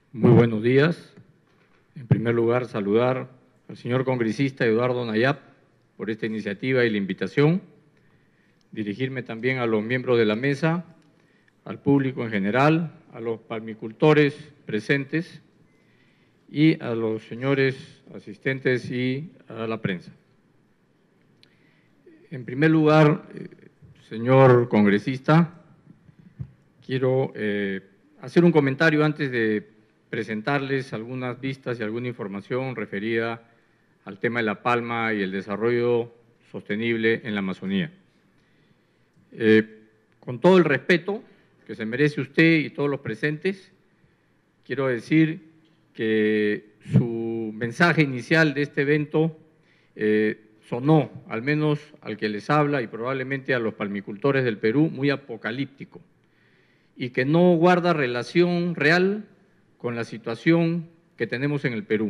Muy buenos días. En primer lugar, saludar al señor congresista Eduardo Nayab por esta iniciativa y la invitación. Dirigirme también a los miembros de la mesa, al público en general, a los palmicultores presentes y a los señores asistentes y a la prensa. En primer lugar, señor congresista, quiero hacer un comentario antes de presentarles algunas vistas y alguna información referida al tema de la palma y el desarrollo sostenible en la Amazonía. Con todo el respeto que se merece usted y todos los presentes, quiero decir que su mensaje inicial de este evento sonó, al menos al que les habla y probablemente a los palmicultores del Perú, muy apocalíptico y que no guarda relación real con la situación que tenemos en el Perú.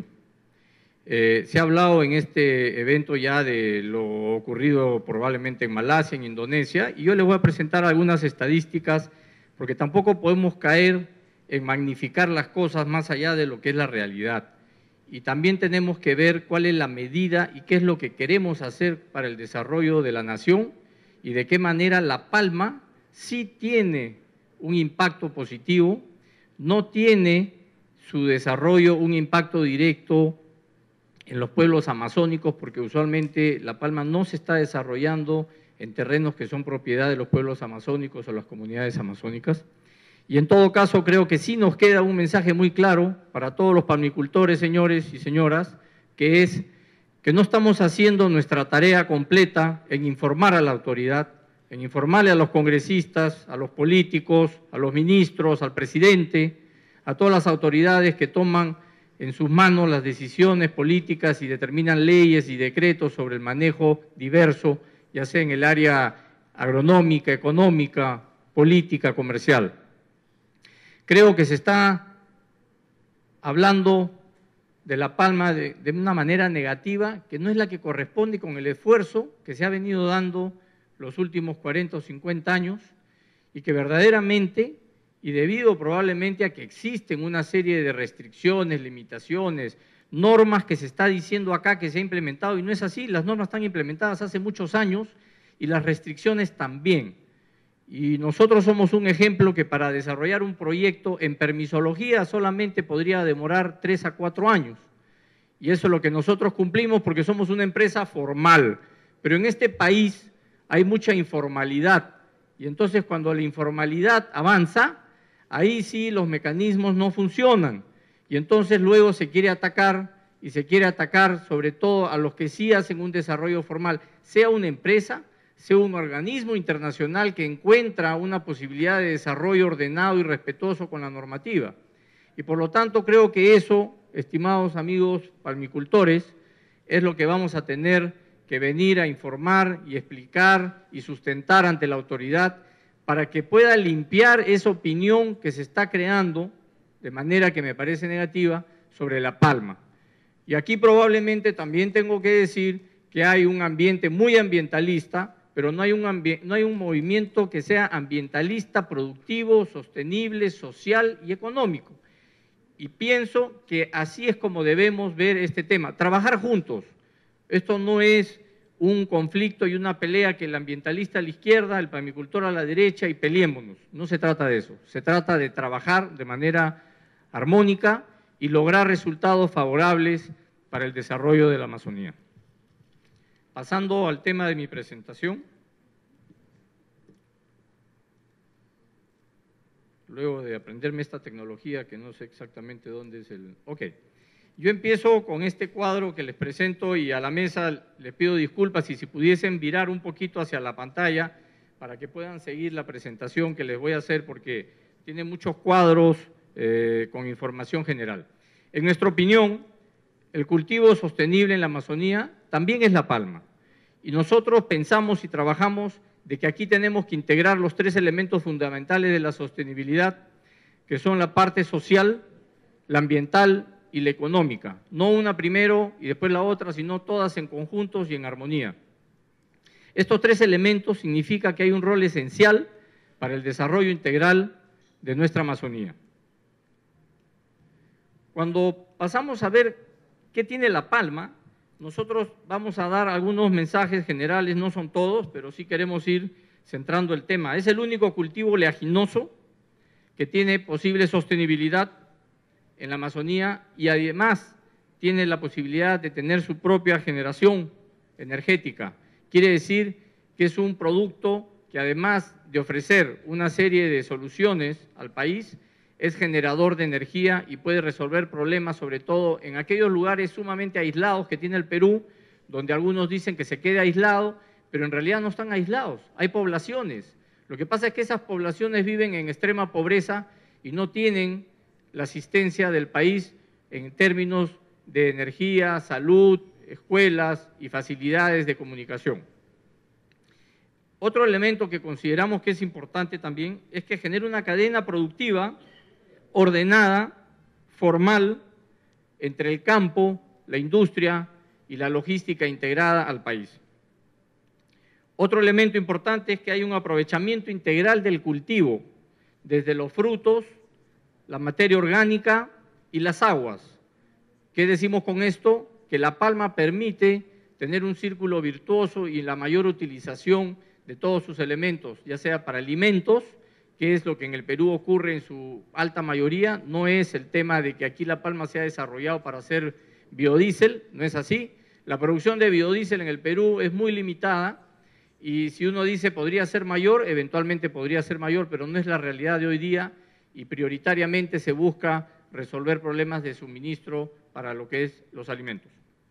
Se ha hablado en este evento ya de lo ocurrido probablemente en Malasia, en Indonesia, y yo les voy a presentar algunas estadísticas porque tampoco podemos caer en magnificar las cosas más allá de lo que es la realidad. Y también tenemos que ver cuál es la medida y qué es lo que queremos hacer para el desarrollo de la nación y de qué manera la palma sí tiene un impacto positivo, no tiene su desarrollo un impacto directo en los pueblos amazónicos, porque usualmente la palma no se está desarrollando en terrenos que son propiedad de los pueblos amazónicos o las comunidades amazónicas. Y en todo caso creo que sí nos queda un mensaje muy claro para todos los palmicultores, señores y señoras, que es que no estamos haciendo nuestra tarea completa en informar a la autoridad, en informarle a los congresistas, a los políticos, a los ministros, al presidente, a todas las autoridades que toman en sus manos las decisiones políticas y determinan leyes y decretos sobre el manejo diverso, ya sea en el área agronómica, económica, política, comercial. Creo que se está hablando de la palma de una manera negativa, que no es la que corresponde con el esfuerzo que se ha venido dando los últimos 40 o 50 años y que verdaderamente, y debido probablemente a que existen una serie de restricciones, limitaciones, normas que se está diciendo acá que se ha implementado, y no es así, las normas están implementadas hace muchos años y las restricciones también. Y nosotros somos un ejemplo que para desarrollar un proyecto en permisología solamente podría demorar 3 a 4 años. Y eso es lo que nosotros cumplimos porque somos una empresa formal. Pero en este país hay mucha informalidad. Y entonces cuando la informalidad avanza, ahí sí los mecanismos no funcionan. Y entonces luego se quiere atacar, y se quiere atacar sobre todo a los que sí hacen un desarrollo formal, sea una empresa, sea un organismo internacional que encuentra una posibilidad de desarrollo ordenado y respetuoso con la normativa. Y por lo tanto creo que eso, estimados amigos palmicultores, es lo que vamos a tener que venir a informar y explicar y sustentar ante la autoridad para que pueda limpiar esa opinión que se está creando, de manera que me parece negativa, sobre la palma. Y aquí probablemente también tengo que decir que hay un ambiente muy ambientalista, pero no hay un movimiento que sea ambientalista, productivo, sostenible, social y económico. Y pienso que así es como debemos ver este tema, trabajar juntos. Esto no es un conflicto y una pelea que el ambientalista a la izquierda, el palmicultor a la derecha y peleémonos. No se trata de eso, se trata de trabajar de manera armónica y lograr resultados favorables para el desarrollo de la Amazonía. Pasando al tema de mi presentación, luego de aprenderme esta tecnología que no sé exactamente dónde es el… Ok, yo empiezo con este cuadro que les presento y a la mesa les pido disculpas y si pudiesen virar un poquito hacia la pantalla para que puedan seguir la presentación que les voy a hacer porque tiene muchos cuadros con información general. En nuestra opinión, el cultivo sostenible en la Amazonía también es la palma. Y nosotros pensamos y trabajamos de que aquí tenemos que integrar los 3 elementos fundamentales de la sostenibilidad, que son la parte social, la ambiental y la económica. No una primero y después la otra, sino todas en conjuntos y en armonía. Estos 3 elementos significan que hay un rol esencial para el desarrollo integral de nuestra Amazonía. Cuando pasamos a ver qué tiene La Palma, nosotros vamos a dar algunos mensajes generales, no son todos, pero sí queremos ir centrando el tema. Es el único cultivo oleaginoso que tiene posible sostenibilidad en la Amazonía y además tiene la posibilidad de tener su propia generación energética. Quiere decir que es un producto que además de ofrecer una serie de soluciones al país, es generador de energía y puede resolver problemas, sobre todo en aquellos lugares sumamente aislados que tiene el Perú, donde algunos dicen que se quede aislado, pero en realidad no están aislados, hay poblaciones. Lo que pasa es que esas poblaciones viven en extrema pobreza y no tienen la asistencia del país en términos de energía, salud, escuelas y facilidades de comunicación. Otro elemento que consideramos que es importante también es que genera una cadena productiva ordenada, formal, entre el campo, la industria y la logística integrada al país. Otro elemento importante es que hay un aprovechamiento integral del cultivo, desde los frutos, la materia orgánica y las aguas. ¿Qué decimos con esto? Que La Palma permite tener un círculo virtuoso y la mayor utilización de todos sus elementos, ya sea para alimentos, que es lo que en el Perú ocurre en su alta mayoría. No es el tema de que aquí La Palma se ha desarrollado para hacer biodiesel, no es así. La producción de biodiesel en el Perú es muy limitada y si uno dice podría ser mayor, eventualmente podría ser mayor, pero no es la realidad de hoy día y prioritariamente se busca resolver problemas de suministro para lo que es los alimentos.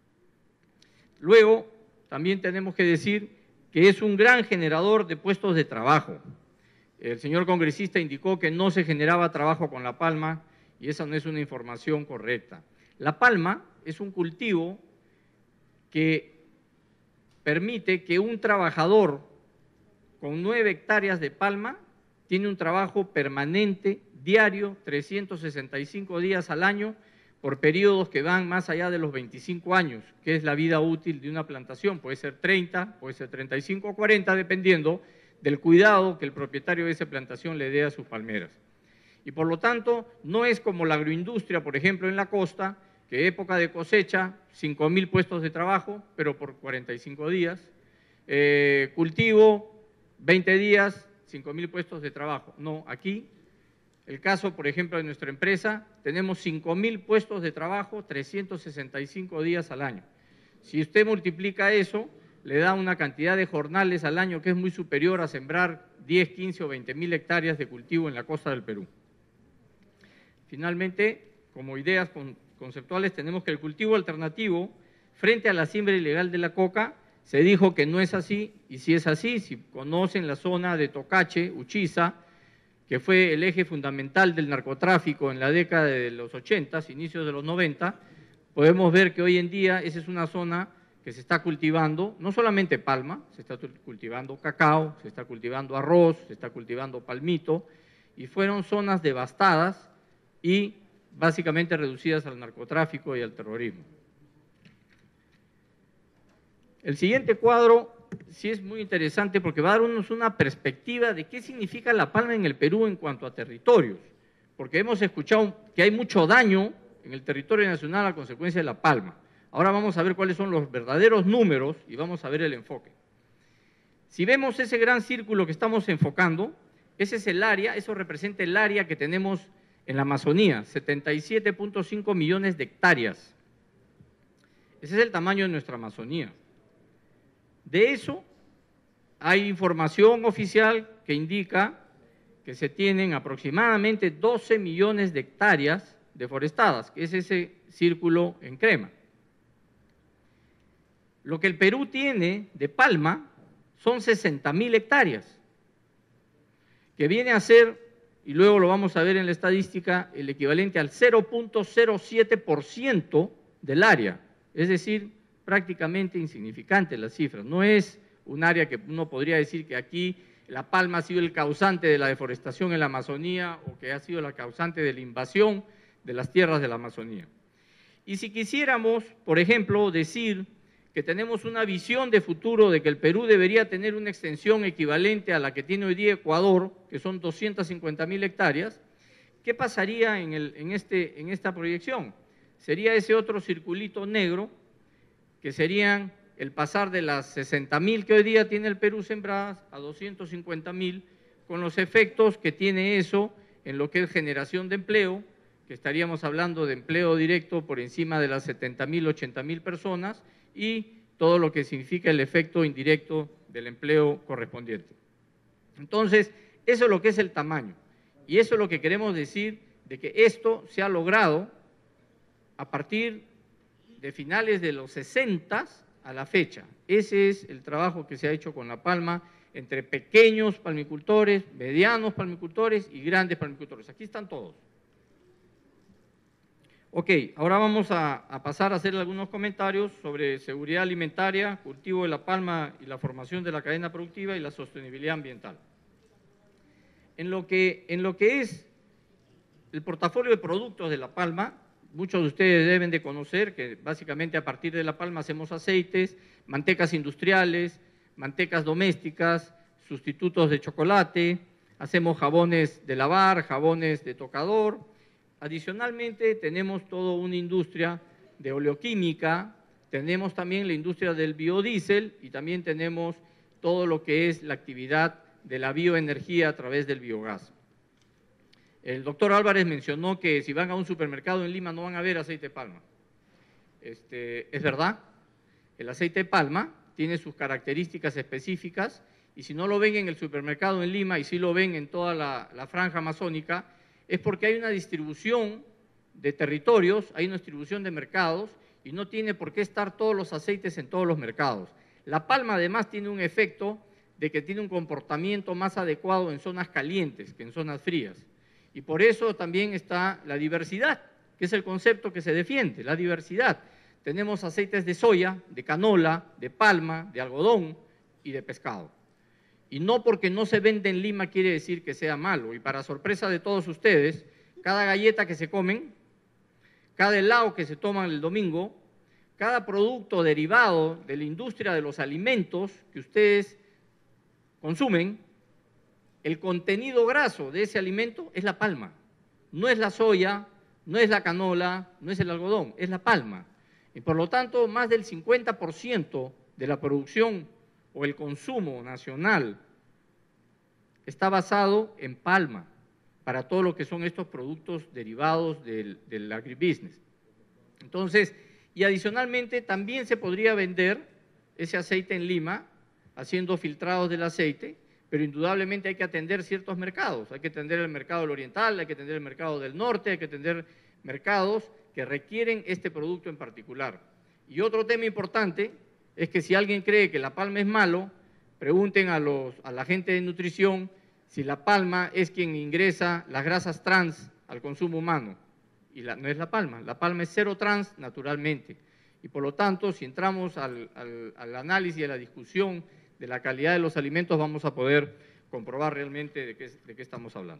Luego, también tenemos que decir que es un gran generador de puestos de trabajo. El señor congresista indicó que no se generaba trabajo con La Palma y esa no es una información correcta. La palma es un cultivo que permite que un trabajador con 9 hectáreas de palma tiene un trabajo permanente, diario, 365 días al año, por periodos que van más allá de los 25 años, que es la vida útil de una plantación. Puede ser 30, puede ser 35 o 40, dependiendo del cuidado que el propietario de esa plantación le dé a sus palmeras. Y por lo tanto, no es como la agroindustria, por ejemplo, en la costa, que época de cosecha, 5.000 puestos de trabajo, pero por 45 días, cultivo, 20 días, 5.000 puestos de trabajo. No, aquí, el caso, por ejemplo, de nuestra empresa, tenemos 5.000 puestos de trabajo, 365 días al año. Si usted multiplica eso, le da una cantidad de jornales al año que es muy superior a sembrar 10, 15 o 20.000 hectáreas de cultivo en la costa del Perú. Finalmente, como ideas conceptuales, tenemos que el cultivo alternativo frente a la siembra ilegal de la coca, se dijo que no es así, y si es así, si conocen la zona de Tocache, Uchiza, que fue el eje fundamental del narcotráfico en la década de los 80, inicios de los 90, podemos ver que hoy en día esa es una zona que se está cultivando, no solamente palma, se está cultivando cacao, se está cultivando arroz, se está cultivando palmito, y fueron zonas devastadas y básicamente reducidas al narcotráfico y al terrorismo. El siguiente cuadro sí es muy interesante porque va a darnos una perspectiva de qué significa la palma en el Perú en cuanto a territorios, porque hemos escuchado que hay mucho daño en el territorio nacional a consecuencia de la palma. Ahora vamos a ver cuáles son los verdaderos números y vamos a ver el enfoque. Si vemos ese gran círculo que estamos enfocando, ese es el área, eso representa el área que tenemos en la Amazonía, 77.5 millones de hectáreas. Ese es el tamaño de nuestra Amazonía. De eso hay información oficial que indica que se tienen aproximadamente 12 millones de hectáreas deforestadas, que es ese círculo en crema. Lo que el Perú tiene de palma son 60.000 hectáreas, que viene a ser, y luego lo vamos a ver en la estadística, el equivalente al 0.07% del área, es decir, prácticamente insignificante la cifra. No es un área que uno podría decir que aquí la palma ha sido el causante de la deforestación en la Amazonía o que ha sido la causante de la invasión de las tierras de la Amazonía. Y si quisiéramos, por ejemplo, decir que tenemos una visión de futuro de que el Perú debería tener una extensión equivalente a la que tiene hoy día Ecuador, que son 250.000 hectáreas, ¿Qué pasaría en esta proyección? Sería ese otro circulito negro, que serían el pasar de las 60.000 que hoy día tiene el Perú sembradas a 250.000, con los efectos que tiene eso en lo que es generación de empleo, que estaríamos hablando de empleo directo por encima de las 70.000, 80.000 personas, y todo lo que significa el efecto indirecto del empleo correspondiente. Entonces, eso es lo que es el tamaño. Y eso es lo que queremos decir, de que esto se ha logrado a partir de finales de los 60 a la fecha. Ese es el trabajo que se ha hecho con la palma entre pequeños palmicultores, medianos palmicultores y grandes palmicultores. Aquí están todos. Ok, ahora vamos a pasar a hacer algunos comentarios sobre seguridad alimentaria, cultivo de la palma y la formación de la cadena productiva y la sostenibilidad ambiental. En lo que es el portafolio de productos de la palma, muchos de ustedes deben de conocer que básicamente a partir de la palma hacemos aceites, mantecas industriales, mantecas domésticas, sustitutos de chocolate, hacemos jabones de lavar, jabones de tocador. Adicionalmente tenemos toda una industria de oleoquímica, tenemos también la industria del biodiesel y también tenemos todo lo que es la actividad de la bioenergía a través del biogás. El doctor Álvarez mencionó que si van a un supermercado en Lima no van a ver aceite de palma. Es verdad, el aceite de palma tiene sus características específicas y si no lo ven en el supermercado en Lima y sí lo ven en toda la franja amazónica, es porque hay una distribución de territorios, hay una distribución de mercados y no tiene por qué estar todos los aceites en todos los mercados. La palma además tiene un efecto de que tiene un comportamiento más adecuado en zonas calientes que en zonas frías. Y por eso también está la diversidad, que es el concepto que se defiende, la diversidad. Tenemos aceites de soya, de canola, de palma, de algodón y de pescado. Y no porque no se vende en Lima quiere decir que sea malo. Y para sorpresa de todos ustedes, cada galleta que se comen, cada helado que se toman el domingo, cada producto derivado de la industria de los alimentos que ustedes consumen, el contenido graso de ese alimento es la palma. No es la soya, no es la canola, no es el algodón, es la palma. Y por lo tanto, más del 50% de la producción o el consumo nacional está basado en palma para todo lo que son estos productos derivados del agribusiness. Entonces, y adicionalmente también se podría vender ese aceite en Lima haciendo filtrados del aceite, pero indudablemente hay que atender ciertos mercados. Hay que atender el mercado del oriental, hay que atender el mercado del norte, hay que atender mercados que requieren este producto en particular. Y otro tema importante es que si alguien cree que la palma es malo, pregunten a la gente de nutrición si la palma es quien ingresa las grasas trans al consumo humano. Y no es la palma es cero trans naturalmente. Y por lo tanto, si entramos al análisis y a la discusión de la calidad de los alimentos, vamos a poder comprobar realmente de qué estamos hablando.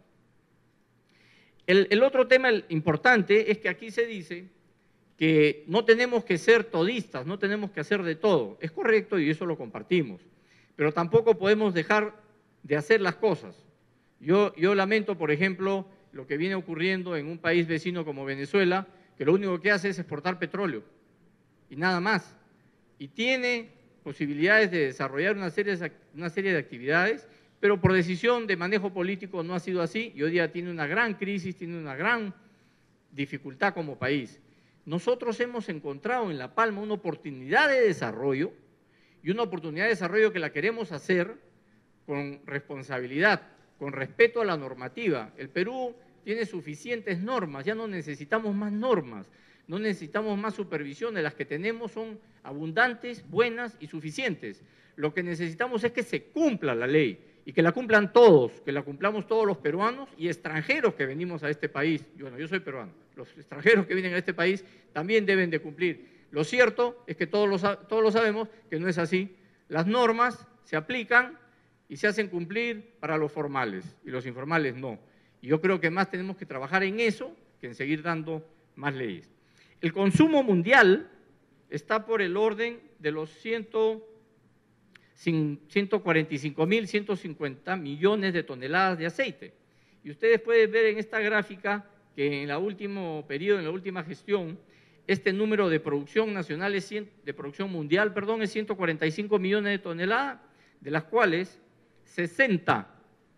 El otro tema importante es que aquí se dice que no tenemos que ser todistas, no tenemos que hacer de todo. Es correcto y eso lo compartimos, pero tampoco podemos dejar de hacer las cosas. Yo lamento, por ejemplo, lo que viene ocurriendo en un país vecino como Venezuela, que lo único que hace es exportar petróleo y nada más. Y tiene posibilidades de desarrollar una serie de actividades, pero por decisión de manejo político no ha sido así y hoy día tiene una gran crisis, tiene una gran dificultad como país. Nosotros hemos encontrado en La Palma una oportunidad de desarrollo y una oportunidad de desarrollo que la queremos hacer con responsabilidad, con respeto a la normativa. El Perú tiene suficientes normas, ya no necesitamos más normas, no necesitamos más supervisiones, las que tenemos son abundantes, buenas y suficientes. Lo que necesitamos es que se cumpla la ley y que la cumplan todos, que la cumplamos todos los peruanos y extranjeros que venimos a este país. Bueno, yo soy peruano, los extranjeros que vienen a este país también deben de cumplir. Lo cierto es que todos lo sabemos que no es así. Las normas se aplican y se hacen cumplir para los formales y los informales no. Y yo creo que más tenemos que trabajar en eso que en seguir dando más leyes. El consumo mundial está por el orden de los 145.000, 150 millones de toneladas de aceite. Y ustedes pueden ver en esta gráfica que en el último periodo, en la última gestión, este número de producción nacional, de producción mundial, perdón, es 145 millones de toneladas, de las cuales 60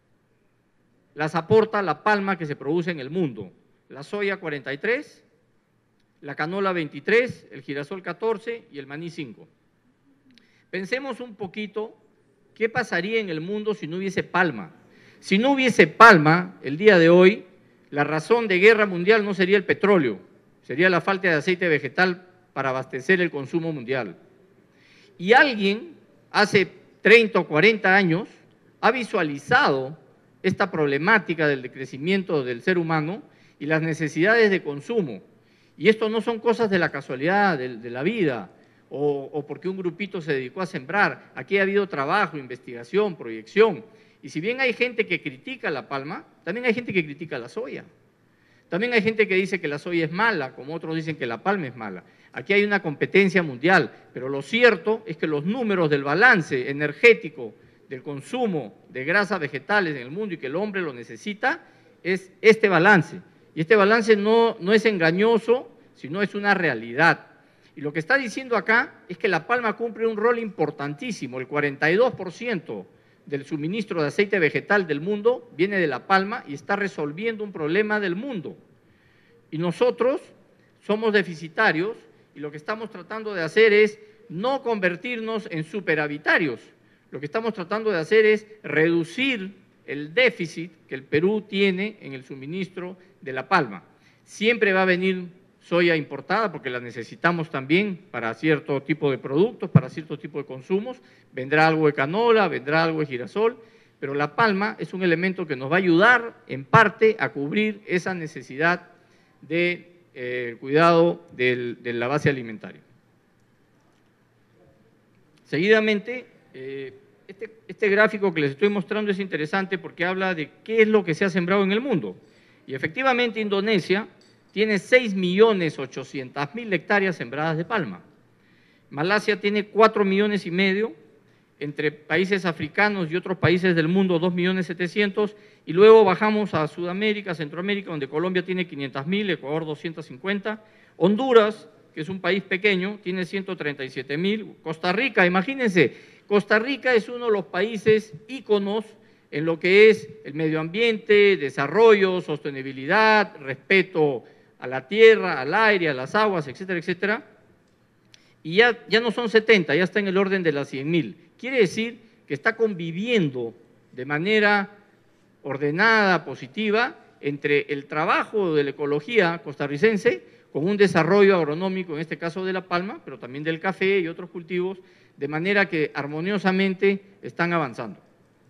las aporta la palma que se produce en el mundo, la soya 43, la canola 23, el girasol 14 y el maní 5. Pensemos un poquito qué pasaría en el mundo si no hubiese palma. Si no hubiese palma, el día de hoy, la razón de guerra mundial no sería el petróleo, sería la falta de aceite vegetal para abastecer el consumo mundial. Y alguien, hace 30 o 40 años, ha visualizado esta problemática del decrecimiento del ser humano y las necesidades de consumo. Y esto no son cosas de la casualidad de la vida o porque un grupito se dedicó a sembrar. Aquí ha habido trabajo, investigación, proyección. Y si bien hay gente que critica la palma, también hay gente que critica la soya. También hay gente que dice que la soya es mala, como otros dicen que la palma es mala. Aquí hay una competencia mundial, pero lo cierto es que los números del balance energético del consumo de grasas vegetales en el mundo y que el hombre lo necesita, es este balance. Y este balance no es engañoso, sino es una realidad. Y lo que está diciendo acá es que la palma cumple un rol importantísimo. El 42% del suministro de aceite vegetal del mundo viene de la palma y está resolviendo un problema del mundo. Y nosotros somos deficitarios y lo que estamos tratando de hacer es no convertirnos en superavitarios. Lo que estamos tratando de hacer es reducir el déficit que el Perú tiene en el suministro de la palma. Siempre va a venir soya importada porque la necesitamos también para cierto tipo de productos, para cierto tipo de consumos. Vendrá algo de canola, vendrá algo de girasol, pero la palma es un elemento que nos va a ayudar en parte a cubrir esa necesidad de cuidado de la base alimentaria. Seguidamente, este gráfico que les estoy mostrando es interesante porque habla de qué es lo que se ha sembrado en el mundo. Y efectivamente Indonesia tiene 6.800.000 hectáreas sembradas de palma. Malasia tiene 4,5 millones, entre países africanos y otros países del mundo 2.700.000, y luego bajamos a Sudamérica, Centroamérica, donde Colombia tiene 500.000, Ecuador 250, Honduras, que es un país pequeño, tiene 137.000, Costa Rica, imagínense, Costa Rica es uno de los países íconos en lo que es el medio ambiente, desarrollo, sostenibilidad, respeto a la tierra, al aire, a las aguas, etcétera, etcétera, y ya no son 70, ya está en el orden de las 100.000. Quiere decir que está conviviendo de manera ordenada, positiva, entre el trabajo de la ecología costarricense con un desarrollo agronómico, en este caso de la palma, pero también del café y otros cultivos, de manera que armoniosamente están avanzando.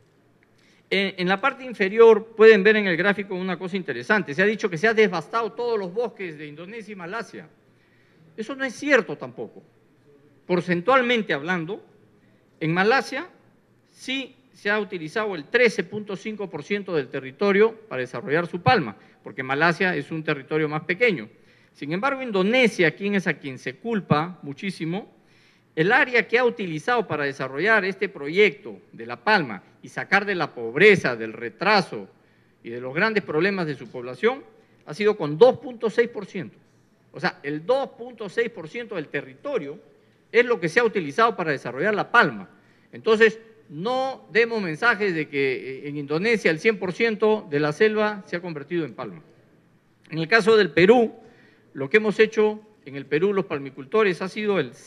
En la parte inferior pueden ver en el gráfico una cosa interesante. Se ha dicho que se han devastado todos los bosques de Indonesia y Malasia. Eso no es cierto tampoco. Porcentualmente hablando, en Malasia sí se ha utilizado el 13.5% del territorio para desarrollar su palma, porque Malasia es un territorio más pequeño. Sin embargo, Indonesia, quien es a quien se culpa muchísimo, el área que ha utilizado para desarrollar este proyecto de la palma y sacar de la pobreza, del retraso y de los grandes problemas de su población, ha sido con 2.6%. O sea, el 2.6% del territorio es lo que se ha utilizado para desarrollar la palma. Entonces, no demos mensajes de que en Indonesia el 100% de la selva se ha convertido en palma. En el caso del Perú, lo que hemos hecho en el Perú los palmicultores ha sido el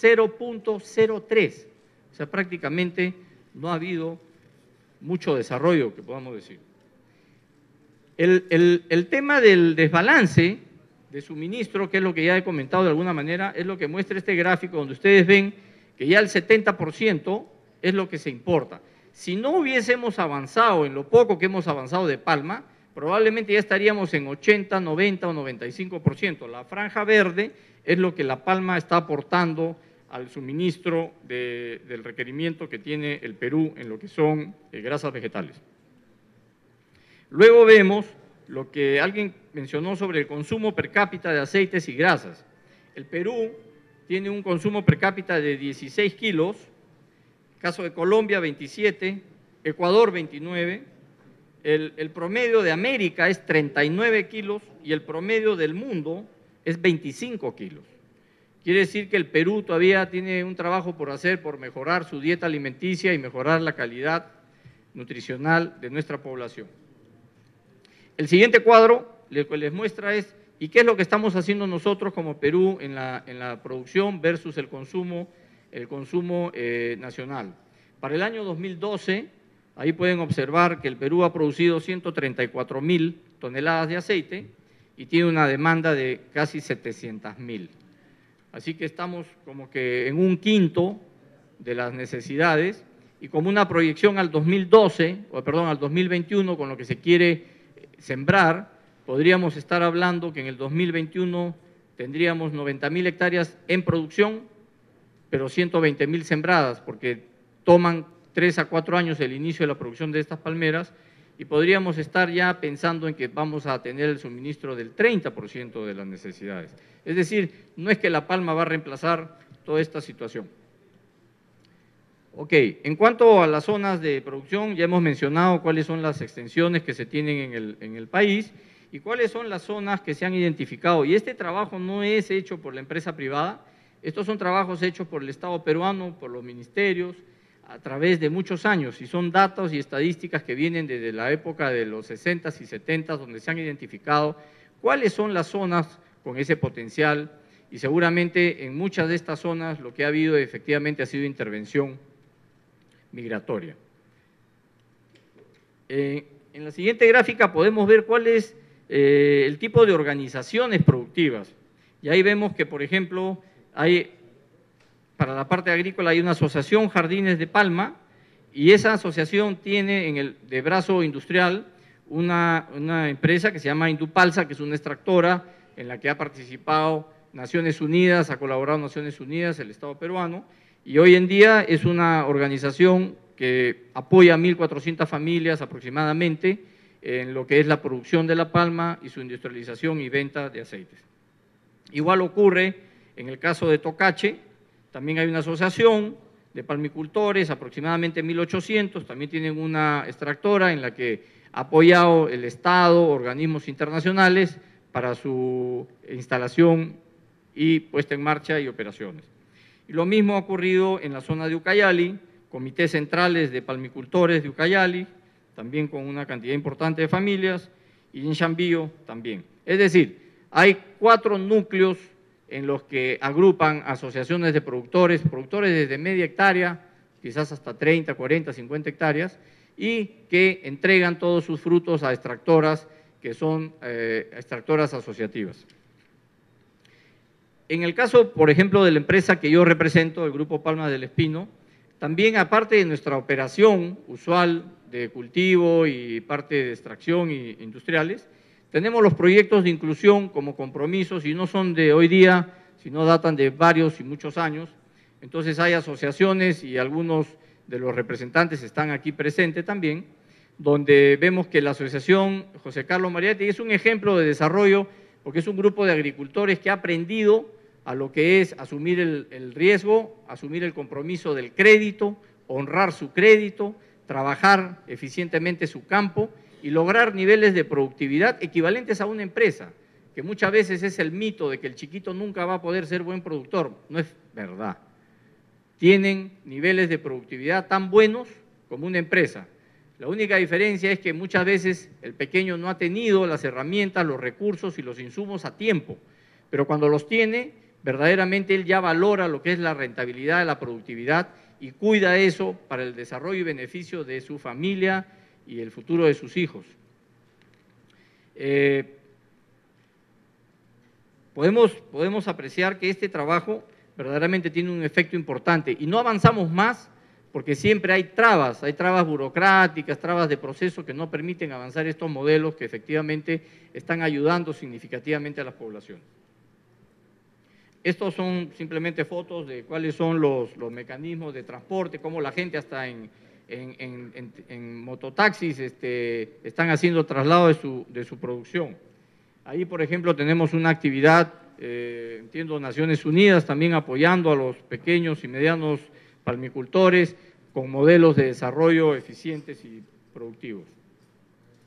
0.03, o sea, prácticamente no ha habido mucho desarrollo, que podamos decir. El tema del desbalance de suministro, que es lo que ya he comentado de alguna manera, es lo que muestra este gráfico donde ustedes ven que ya el 70% es lo que se importa. Si no hubiésemos avanzado en lo poco que hemos avanzado de palma, probablemente ya estaríamos en 80, 90 o 95%. La franja verde es lo que la palma está aportando al suministro del requerimiento que tiene el Perú en lo que son grasas vegetales. Luego vemos lo que alguien mencionó sobre el consumo per cápita de aceites y grasas. El Perú tiene un consumo per cápita de 16 kilos, caso de Colombia 27, Ecuador 29, el promedio de América es 39 kilos y el promedio del mundo es 25 kilos. Quiere decir que el Perú todavía tiene un trabajo por hacer por mejorar su dieta alimenticia y mejorar la calidad nutricional de nuestra población. El siguiente cuadro lo que les muestra es ¿y qué es lo que estamos haciendo nosotros como Perú en la producción versus el consumo nacional? Para el año 2012, ahí pueden observar que el Perú ha producido 134.000 toneladas de aceite y tiene una demanda de casi 700.000. Así que estamos como que en un quinto de las necesidades y como una proyección al 2021, con lo que se quiere sembrar, podríamos estar hablando que en el 2021 tendríamos 90.000 hectáreas en producción, pero 120.000 sembradas, porque toman 3 a 4 años el inicio de la producción de estas palmeras y podríamos estar ya pensando en que vamos a tener el suministro del 30% de las necesidades. Es decir, no es que la palma va a reemplazar toda esta situación. Ok, en cuanto a las zonas de producción, ya hemos mencionado cuáles son las extensiones que se tienen en el país y cuáles son las zonas que se han identificado. Y este trabajo no es hecho por la empresa privada, estos son trabajos hechos por el Estado peruano, por los ministerios, a través de muchos años, y son datos y estadísticas que vienen desde la época de los 60s y 70s, donde se han identificado cuáles son las zonas con ese potencial, y seguramente en muchas de estas zonas lo que ha habido efectivamente ha sido intervención migratoria. En la siguiente gráfica podemos ver cuál es el tipo de organizaciones productivas, y ahí vemos que, por ejemplo, para la parte agrícola hay una asociación Jardines de Palma y esa asociación tiene de brazo industrial una empresa que se llama Indupalsa, que es una extractora en la que ha participado Naciones Unidas, ha colaborado Naciones Unidas, el Estado peruano, y hoy en día es una organización que apoya a 1.400 familias aproximadamente en lo que es la producción de la palma y su industrialización y venta de aceites. Igual ocurre en el caso de Tocache, también hay una asociación de palmicultores, aproximadamente 1.800, también tienen una extractora en la que ha apoyado el Estado, organismos internacionales para su instalación y puesta en marcha y operaciones. Y lo mismo ha ocurrido en la zona de Ucayali, comités centrales de palmicultores de Ucayali, también con una cantidad importante de familias, y en Chambío también. Es decir, hay 4 núcleos en los que agrupan asociaciones de productores desde media hectárea, quizás hasta 30, 40, 50 hectáreas, y que entregan todos sus frutos a extractoras, que son extractoras asociativas. En el caso, por ejemplo, de la empresa que yo represento, el Grupo Palma del Espino, también aparte de nuestra operación usual de cultivo y parte de extracción y industriales, tenemos los proyectos de inclusión como compromisos y no son de hoy día, sino datan de varios y muchos años. Entonces hay asociaciones y algunos de los representantes están aquí presentes también, donde vemos que la asociación José Carlos Mariátegui es un ejemplo de desarrollo porque es un grupo de agricultores que ha aprendido a lo que es asumir el riesgo, asumir el compromiso del crédito, honrar su crédito, trabajar eficientemente su campo y lograr niveles de productividad equivalentes a una empresa, que muchas veces es el mito de que el chiquito nunca va a poder ser buen productor. No es verdad. Tienen niveles de productividad tan buenos como una empresa. La única diferencia es que muchas veces el pequeño no ha tenido las herramientas, los recursos y los insumos a tiempo, pero cuando los tiene, verdaderamente él ya valora lo que es la rentabilidad de la productividad y cuida eso para el desarrollo y beneficio de su familia y el futuro de sus hijos. Podemos apreciar que este trabajo verdaderamente tiene un efecto importante y no avanzamos más porque siempre hay trabas burocráticas, trabas de proceso que no permiten avanzar estos modelos que efectivamente están ayudando significativamente a las poblaciones. Estos son simplemente fotos de cuáles son los mecanismos de transporte, cómo la gente hasta en mototaxis están haciendo traslado de su producción. Ahí, por ejemplo, tenemos una actividad, entiendo, Naciones Unidas también apoyando a los pequeños y medianos palmicultores con modelos de desarrollo eficientes y productivos.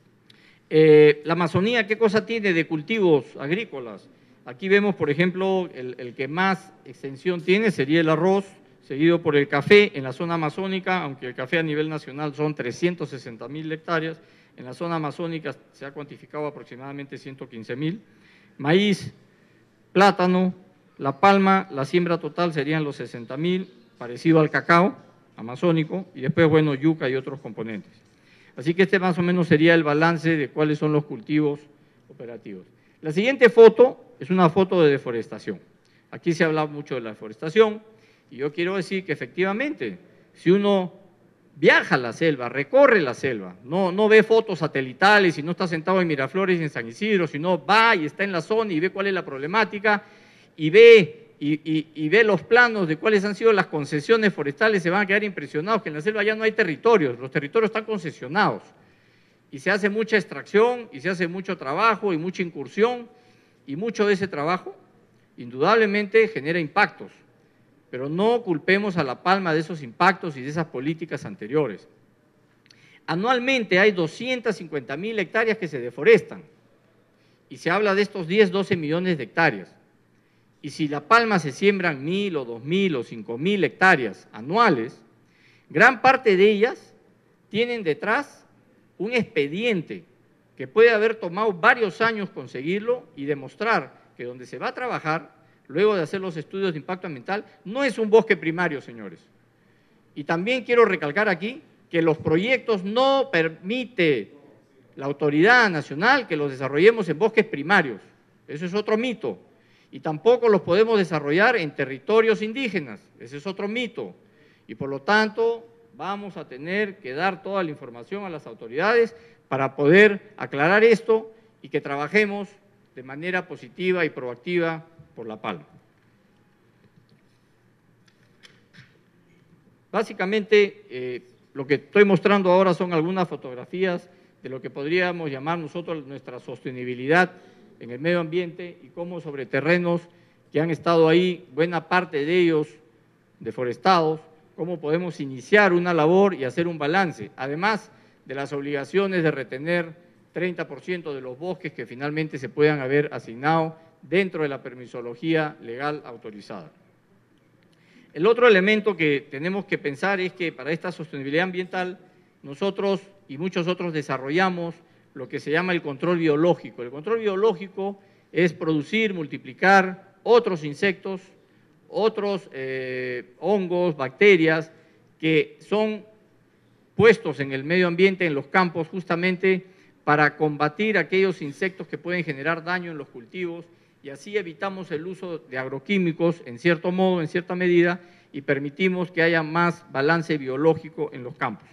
La Amazonía, ¿qué cosa tiene de cultivos agrícolas? Aquí vemos, por ejemplo, el que más extensión tiene sería el arroz, seguido por el café en la zona amazónica, aunque el café a nivel nacional son 360.000 hectáreas, en la zona amazónica se ha cuantificado aproximadamente 115.000. Maíz, plátano, la palma, la siembra total serían los 60.000, parecido al cacao amazónico, y después, bueno, yuca y otros componentes. Así que este más o menos sería el balance de cuáles son los cultivos operativos. La siguiente foto es una foto de deforestación. Aquí se habla mucho de la deforestación y yo quiero decir que efectivamente, si uno viaja a la selva, recorre la selva, no ve fotos satelitales y no está sentado en Miraflores y en San Isidro, sino va y está en la zona y ve cuál es la problemática y ve los planos de cuáles han sido las concesiones forestales, se van a quedar impresionados que en la selva ya no hay territorios, los territorios están concesionados y se hace mucha extracción y se hace mucho trabajo y mucha incursión y mucho de ese trabajo indudablemente genera impactos, pero no culpemos a La Palma de esos impactos y de esas políticas anteriores. Anualmente hay 250.000 hectáreas que se deforestan y se habla de estos 10, 12 millones de hectáreas. Y si La Palma se siembran 1.000 o 2.000 o 5.000 hectáreas anuales, gran parte de ellas tienen detrás un expediente que puede haber tomado varios años conseguirlo y demostrar que donde se va a trabajar, luego de hacer los estudios de impacto ambiental, no es un bosque primario, señores. Y también quiero recalcar aquí que los proyectos no permite la autoridad nacional que los desarrollemos en bosques primarios. Eso es otro mito. Y tampoco los podemos desarrollar en territorios indígenas, ese es otro mito. Y por lo tanto, vamos a tener que dar toda la información a las autoridades para poder aclarar esto y que trabajemos de manera positiva y proactiva por La Palma. Básicamente, lo que estoy mostrando ahora son algunas fotografías de lo que podríamos llamar nosotros nuestra sostenibilidad en el medio ambiente y cómo sobre terrenos que han estado ahí, buena parte de ellos deforestados, cómo podemos iniciar una labor y hacer un balance, además de las obligaciones de retener 30% de los bosques que finalmente se puedan haber asignado dentro de la permisología legal autorizada. El otro elemento que tenemos que pensar es que para esta sostenibilidad ambiental nosotros y muchos otros desarrollamos lo que se llama el control biológico. El control biológico es producir, multiplicar otros insectos, otros hongos, bacterias, que son puestos en el medio ambiente, en los campos, justamente para combatir aquellos insectos que pueden generar daño en los cultivos y así evitamos el uso de agroquímicos en cierto modo, en cierta medida, y permitimos que haya más balance biológico en los campos.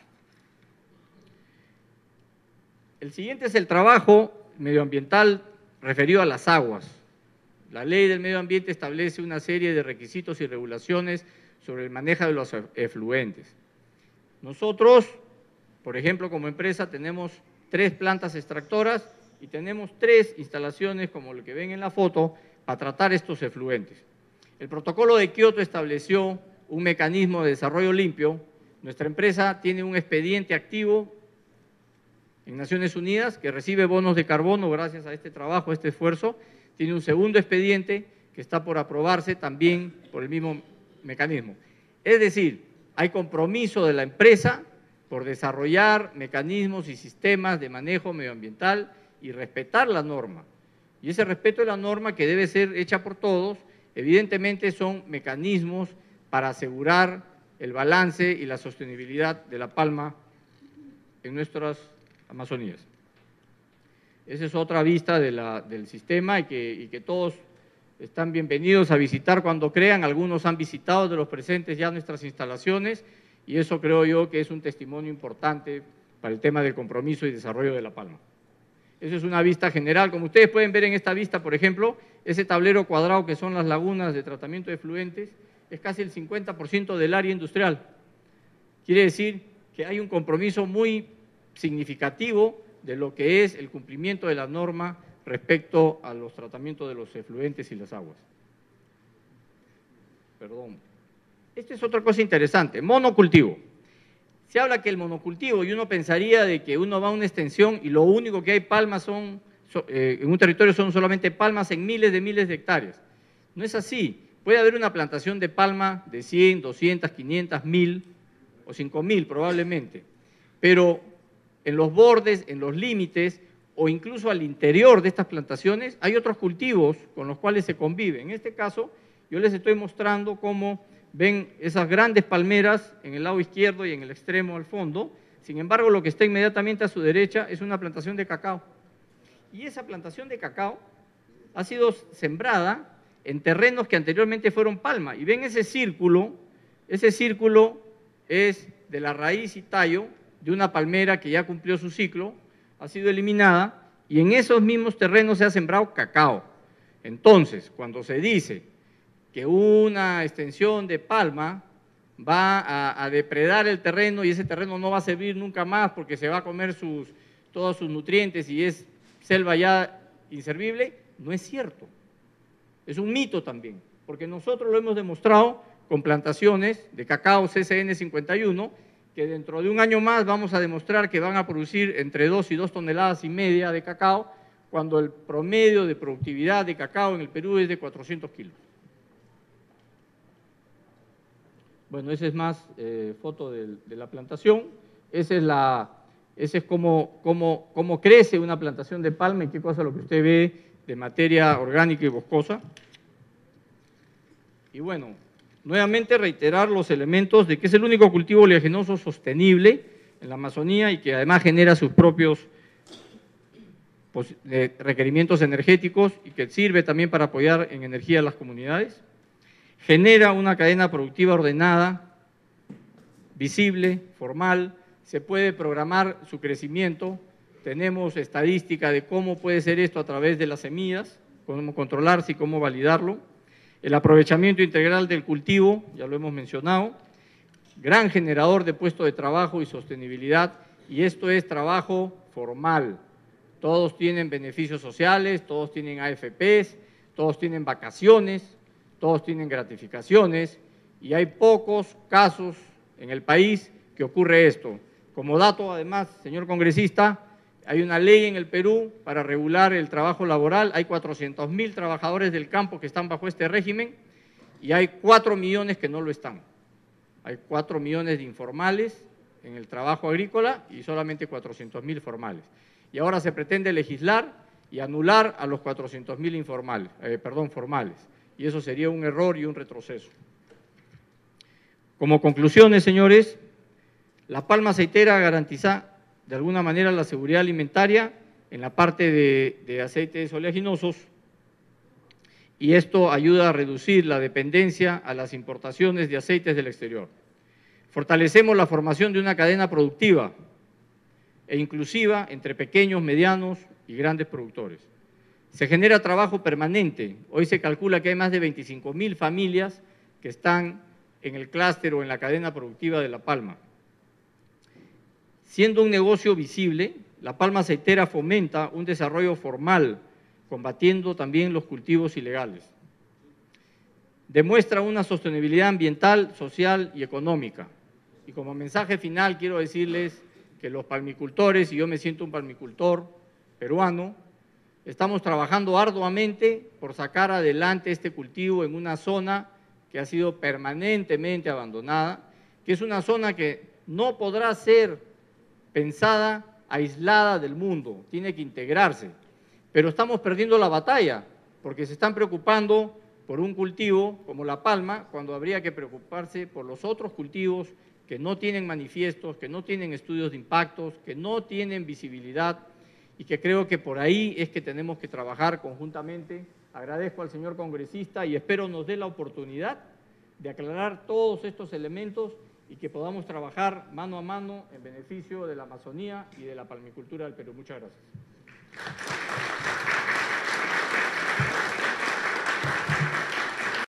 El siguiente es el trabajo medioambiental referido a las aguas. La Ley del Medio Ambiente establece una serie de requisitos y regulaciones sobre el manejo de los efluentes. Nosotros, por ejemplo, como empresa, tenemos 3 plantas extractoras y tenemos 3 instalaciones, como lo que ven en la foto, para tratar estos efluentes. El protocolo de Kioto estableció un mecanismo de desarrollo limpio. Nuestra empresa tiene un expediente activo en Naciones Unidas que recibe bonos de carbono gracias a este trabajo, a este esfuerzo. Tiene un segundo expediente que está por aprobarse también por el mismo mecanismo. Es decir, hay compromiso de la empresa por desarrollar mecanismos y sistemas de manejo medioambiental y respetar la norma. Y ese respeto de la norma, que debe ser hecha por todos, evidentemente son mecanismos para asegurar el balance y la sostenibilidad de La Palma en nuestras Amazonías. Esa es otra vista del sistema y que todos están bienvenidos a visitar cuando crean. Algunos han visitado de los presentes ya nuestras instalaciones y eso creo yo que es un testimonio importante para el tema del compromiso y desarrollo de La Palma. Esa es una vista general. Como ustedes pueden ver en esta vista, por ejemplo, ese tablero cuadrado que son las lagunas de tratamiento de efluentes es casi el 50% del área industrial. Quiere decir que hay un compromiso muy significativo de lo que es el cumplimiento de la norma respecto a los tratamientos de los efluentes y las aguas. Perdón. Esta es otra cosa interesante, monocultivo. Se habla que el monocultivo, y uno pensaría de que uno va a una extensión y lo único que hay palmas en un territorio son solamente palmas en miles de hectáreas. No es así. Puede haber una plantación de palma de 100, 200, 500, 1000 o 5000 probablemente, pero en los bordes, en los límites o incluso al interior de estas plantaciones hay otros cultivos con los cuales se convive. En este caso, yo les estoy mostrando cómo ven esas grandes palmeras en el lado izquierdo y en el extremo al fondo. Sin embargo, lo que está inmediatamente a su derecha es una plantación de cacao. Y esa plantación de cacao ha sido sembrada en terrenos que anteriormente fueron palma. Y ven ese círculo es de la raíz y tallo de una palmera que ya cumplió su ciclo, ha sido eliminada, y en esos mismos terrenos se ha sembrado cacao. Entonces, cuando se dice que una extensión de palma va a depredar el terreno y ese terreno no va a servir nunca más porque se va a comer todos sus nutrientes y es selva ya inservible, no es cierto. Es un mito también, porque nosotros lo hemos demostrado con plantaciones de cacao CCN 51, que dentro de un año más vamos a demostrar que van a producir entre 2 y 2,5 toneladas de cacao, cuando el promedio de productividad de cacao en el Perú es de 400 kilos. Bueno, esa es más foto de la plantación. Ese es cómo crece una plantación de palma y qué cosa es lo que usted ve de materia orgánica y boscosa. Y bueno, nuevamente reiterar los elementos de que es el único cultivo oleaginoso sostenible en la Amazonía y que además genera sus propios requerimientos energéticos y que sirve también para apoyar en energía a las comunidades. Genera una cadena productiva ordenada, visible, formal, se puede programar su crecimiento, tenemos estadística de cómo puede ser esto a través de las semillas, cómo controlarse y cómo validarlo. El aprovechamiento integral del cultivo, ya lo hemos mencionado, gran generador de puestos de trabajo y sostenibilidad, y esto es trabajo formal. Todos tienen beneficios sociales, todos tienen AFPs, todos tienen vacaciones, todos tienen gratificaciones, y hay pocos casos en el país que ocurre esto. Como dato, además, señor congresista, hay una ley en el Perú para regular el trabajo laboral, hay 400.000 trabajadores del campo que están bajo este régimen y hay 4 millones que no lo están. Hay 4 millones de informales en el trabajo agrícola y solamente 400.000 formales. Y ahora se pretende legislar y anular a los 400.000 formales. Y eso sería un error y un retroceso. Como conclusiones, señores, la palma aceitera garantiza de alguna manera la seguridad alimentaria en la parte de aceites oleaginosos y esto ayuda a reducir la dependencia a las importaciones de aceites del exterior. Fortalecemos la formación de una cadena productiva e inclusiva entre pequeños, medianos y grandes productores. Se genera trabajo permanente. Hoy se calcula que hay más de 25.000 familias que están en el clúster o en la cadena productiva de la palma. Siendo un negocio visible, la palma aceitera fomenta un desarrollo formal, combatiendo también los cultivos ilegales. Demuestra una sostenibilidad ambiental, social y económica. Y como mensaje final quiero decirles que los palmicultores, y yo me siento un palmicultor peruano, estamos trabajando arduamente por sacar adelante este cultivo en una zona que ha sido permanentemente abandonada, que es una zona que no podrá ser pensada aislada del mundo, tiene que integrarse. Pero estamos perdiendo la batalla porque se están preocupando por un cultivo como la palma cuando habría que preocuparse por los otros cultivos que no tienen manifiestos, que no tienen estudios de impactos, que no tienen visibilidad y que creo que por ahí es que tenemos que trabajar conjuntamente. Agradezco al señor congresista y espero nos dé la oportunidad de aclarar todos estos elementos y que podamos trabajar mano a mano en beneficio de la Amazonía y de la palmicultura del Perú. Muchas gracias.